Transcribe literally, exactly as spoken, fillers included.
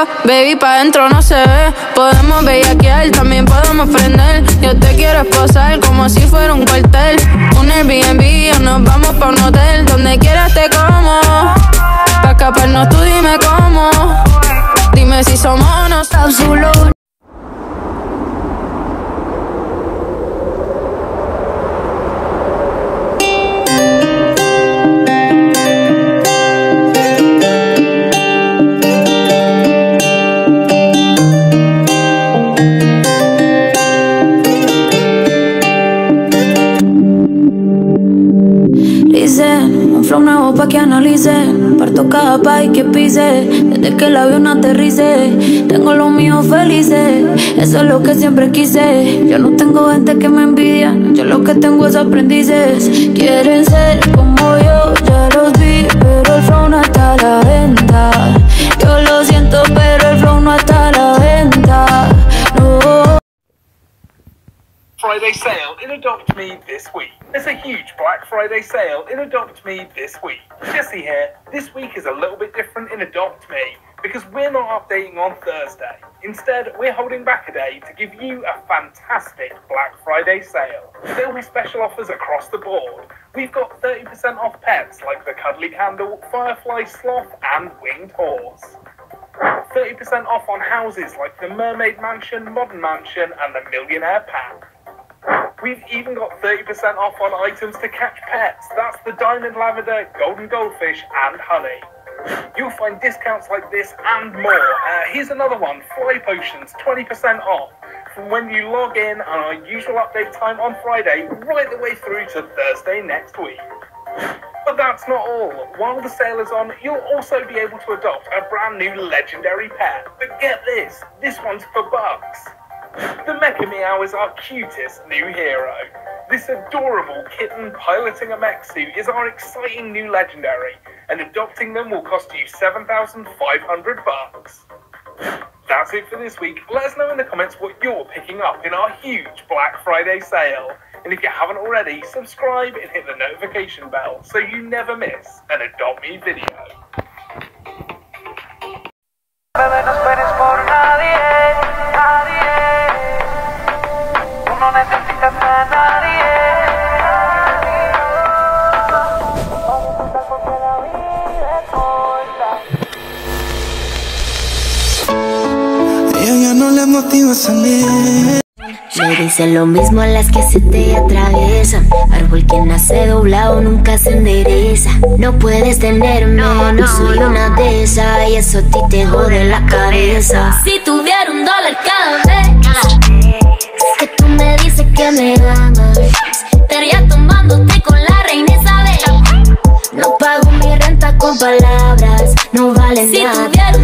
baby, pa' dentro no se ve. Podemos bellaquear, también podemos prender. Yo te quiero esposar como si fuera un cuartel. Un Airbnb o nos vamos pa' un hotel. Donde quieras te como. Pa' escaparnos tú dime cómo. Dime si somos o no solo. Un flow nuevo pa' que analice. Parto cada país que pise. Desde que el avión aterrice, tengo los míos felices. Eso es lo que siempre quise. Yo no tengo gente que me envidia. Yo lo que tengo es aprendices. Quieren ser como yo, ya los vi, pero el flow no está a la venta. Yo lo siento, pero el flow no está a la venta. No. Friday sale in Adopt Me this week. There's a huge Black Friday sale in Adopt Me this week. Jesse here. This week is a little bit different in Adopt Me because we're not updating on Thursday. Instead, we're holding back a day to give you a fantastic Black Friday sale. There'll be special offers across the board. We've got thirty percent off pets like the Cuddly Candle, Firefly Sloth and Winged Horse. thirty percent off on houses like the Mermaid Mansion, Modern Mansion and the Millionaire Pack. We've even got thirty percent off on items to catch pets. That's the diamond lavender, golden goldfish and honey. You'll find discounts like this and more. Uh, here's another one, Fly Potions, twenty percent off from when you log in on our usual update time on Friday right the way through to Thursday next week. But that's not all. While the sale is on, you'll also be able to adopt a brand new legendary pet. But get this, this one's for bucks. The Mecha Meow is our cutest new hero. This adorable kitten piloting a mech suit is our exciting new legendary, and adopting them will cost you seven thousand five hundred bucks. That's it for this week. Let us know in the comments what you're picking up in our huge Black Friday sale. And if you haven't already, subscribe and hit the notification bell so you never miss an Adopt Me video. Bebé, no esperes por nadie, nadie. Tú no necesitas a nadie. Ella ya no le motiva a salir. Me dicen lo mismo a las que se te atraviesan. Árbol que nace doblado nunca se endereza. No puedes tenerme, no soy una de esas. Y eso a ti te jode la cabeza. Si tuviera un dólar cada vez que tú me dices que me amas, estaría tomándote con la reina Isabel. No pago mi renta con palabras, no vale nada.